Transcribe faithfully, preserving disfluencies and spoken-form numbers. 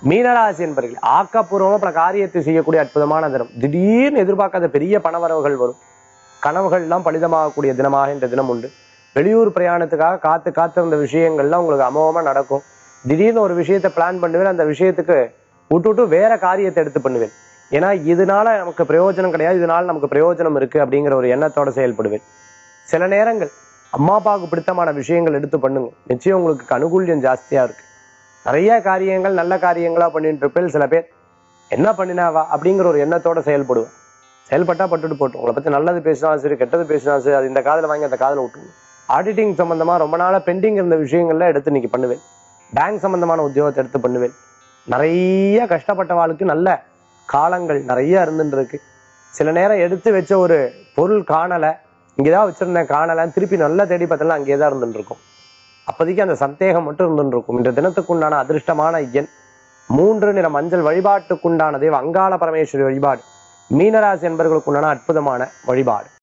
மீனராசி என்பர்கள் ஆக்கப்பூர்வமா பல காரியத்தை செய்யக்கூடிய அற்புதமான தினம். திடீர்னு எதிர்பார்க்காத பெரிய பணவரவுகள் வரும். கனவுகள் எல்லாம் பலிதமாகக்கூடிய தினமாக இந்த தினம் உண்டு. வெளியூர் பிரயாணத்துக்காக காத்து காத்திருந்த விஷயங்கள்லாம் உங்களுக்கு அமோகமா நடக்கும். திடீர்னு ஒரு விஷயத்தை பிளான் பண்ணுவேன், அந்த விஷயத்துக்கு விட்டு விட்டு வேற காரியத்தை எடுத்து பண்ணுவேன். ஏன்னா இதனால நமக்கு பிரயோஜனம் கிடையாது, இதனால நமக்கு பிரயோஜனம் இருக்கு அப்படிங்கிற ஒரு எண்ணத்தோட செயல்படுவேன். சில நேரங்கள் அம்மா அப்பாவுக்கு பிடித்தமான விஷயங்கள் எடுத்து பண்ணுங்க, நிச்சயம் உங்களுக்கு அனுகூல்யம் ஜாஸ்தியா இருக்கு. நிறைய காரியங்கள் நல்ல காரியங்களா பண்ணிட்டு இருப்பேன். சில பேர் என்ன பண்ணினாவா அப்படிங்கிற ஒரு எண்ணத்தோட செயல்படுவேன். செயல்பட்டா பட்டுட்டு போட்டோம். உங்களை பத்தி நல்லது பேசினாலும் சரி, கெட்டது பேசினாலும் சரி, அது இந்த காதுல வாங்கி அந்த காதுல விட்டுருங்க. ஆடிட்டிங் சம்பந்தமா ரொம்ப நாளா பெண்டிங் இருந்த விஷயங்கள்ல எடுத்து இன்னைக்கு பண்ணுவேன். பேங்க் சம்பந்தமான உத்தியோகத்தை எடுத்து பண்ணுவேன். நிறைய கஷ்டப்பட்டவாளுக்கு நல்ல காலங்கள் நிறைய இருந்துட்டு இருக்கு. சில நேரம் எடுத்து வச்ச ஒரு பொருள் காணலை, இங்கேதான் வச்சிருந்தேன் காணலை, திருப்பி நல்லா தேடி பார்த்தலாம் அங்கேதான் இருந்துட்டு இருக்கும். அப்போதைக்கு அந்த சந்தேகம் மட்டும் இருந்துட்டு இருக்கும். இந்த தினத்துக்குண்டான அதிர்ஷ்டமான எண் மூன்று. நிற மஞ்சள். வழிபாட்டுக்குண்டான தெய்வம் அங்காள பரமேஸ்வரி வழிபாடு. மீனராசி என்பவர்களுக்குண்டான அற்புதமான வழிபாடு.